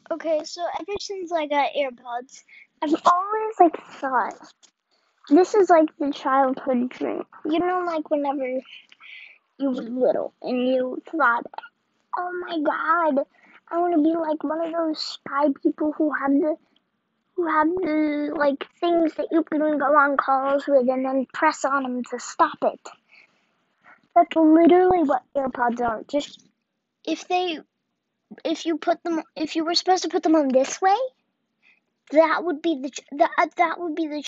Okay, so ever since I got AirPods, I've always thought this is the childhood dream. You know, whenever you were little and you thought, oh my god, I want to be like one of those spy people who have the things that you can go on calls with and then press on them to stop it. That's literally what AirPods are. Just if you were supposed to put them on this way, that would be the